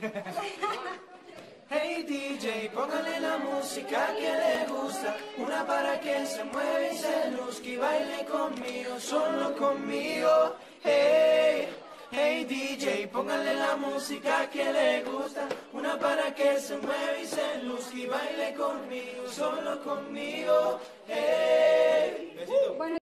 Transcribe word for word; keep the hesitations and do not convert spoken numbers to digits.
Hey D J, póngale la música que le gusta, una para que se mueva y se luzca y baile conmigo, solo conmigo. Hey, hey D J, póngale la música que le gusta, una para que se mueva y se luzca y baile conmigo, solo conmigo. Hey.